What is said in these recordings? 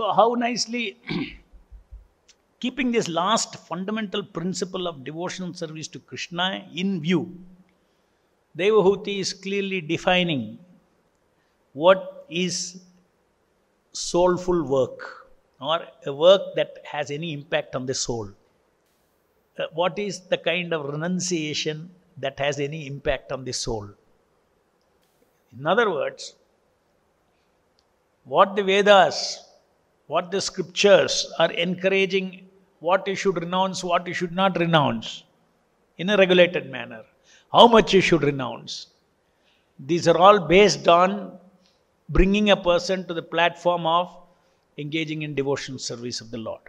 So how nicely, keeping this last fundamental principle of devotional service to Krishna in view, Devahuti is clearly defining what is soulful work, or a work that has any impact on the soul. What is the kind of renunciation that has any impact on the soul? In other words, what the Vedas, what the scriptures are encouraging, what you should renounce, what you should not renounce, in a regulated manner, how much you should renounce. These are all based on bringing a person to the platform of engaging in devotional service of the Lord.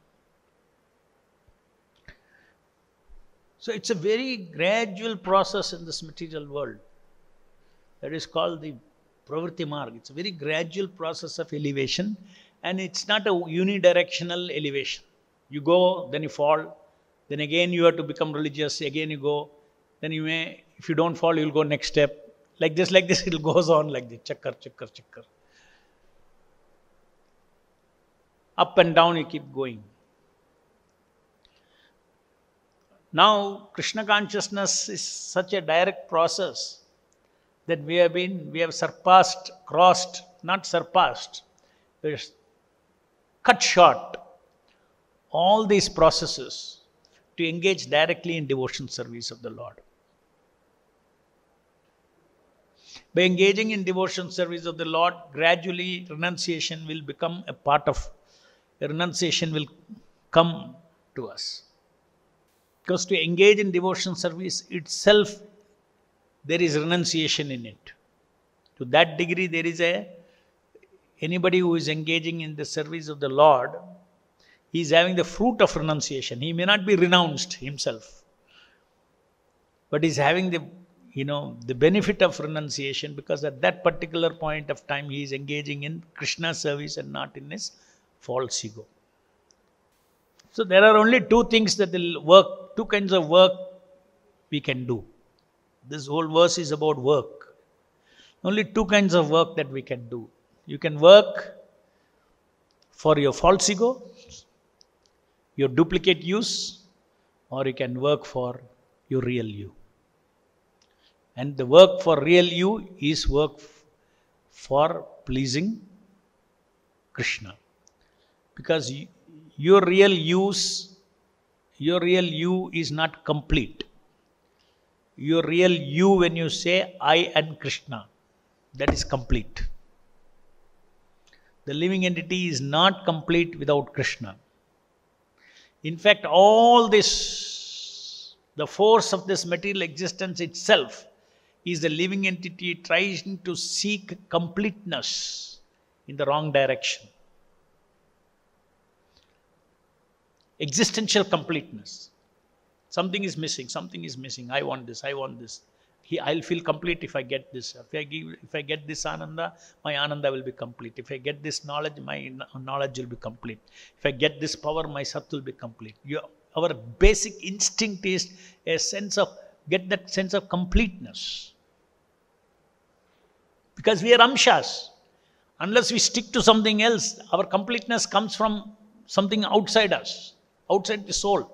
So it's a very gradual process in this material world. That is called the Pravritti Marg. It's a very gradual process of elevation, and it's not a unidirectional elevation. You go, then you fall, then again you have to become religious, again you go, then you may, if you don't fall, you'll go next step. Like this, it goes on like this, chakkar. Up and down you keep going. Now, Krishna consciousness is such a direct process that we have surpassed, crossed, not surpassed, we cut short all these processes to engage directly in devotional service of the Lord. By engaging in devotional service of the Lord, gradually renunciation will become a part of, renunciation will come to us. Because to engage in devotional service itself, there is renunciation in it. To that degree, there is anybody who is engaging in the service of the Lord, he is having the fruit of renunciation. He may not be renounced himself, but he is having the benefit of renunciation, because at that particular point of time, he is engaging in Krishna's service and not in his false ego. So there are only two things that will work, two kinds of work we can do. This whole verse is about work. Only two kinds of work that we can do. You can work for your false ego, your duplicate use, or you can work for your real you. And the work for real you is work for pleasing Krishna. Because your real you is not complete. Your real you, when you say I and Krishna, that is complete. The living entity is not complete without Krishna. In fact, all this, the force of this material existence itself, is the living entity trying to seek completeness in the wrong direction. Existential completeness. Something is missing, I want this. I'll feel complete if I get this. If I get this ananda, my ananda will be complete. If I get this knowledge, my knowledge will be complete. If I get this power, my sat will be complete. Our basic instinct is get that sense of completeness. Because we are amshas. Unless we stick to something else, our completeness comes from something outside us, outside the soul.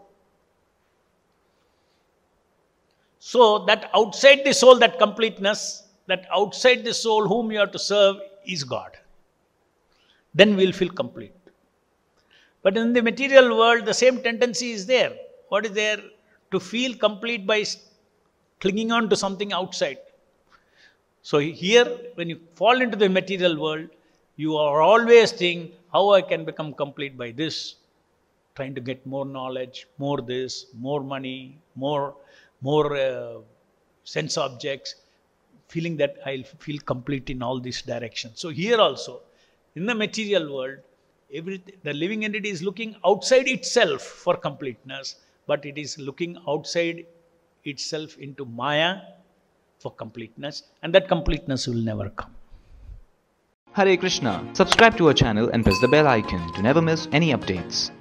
So that outside the soul, that completeness, that outside the soul whom you have to serve is God. Then we'll feel complete. But in the material world, the same tendency is there. What is there? To feel complete by clinging on to something outside. So here, when you fall into the material world, you are always thinking, how I can become complete by this? Trying to get more knowledge, more this, more money, more sense objects, feeling that I'll feel complete in all these directions. So here also, in the material world, the living entity is looking outside itself for completeness, but it is looking outside itself into Maya for completeness, and that completeness will never come. Hare Krishna. Subscribe to our channel and press the bell icon to never miss any updates.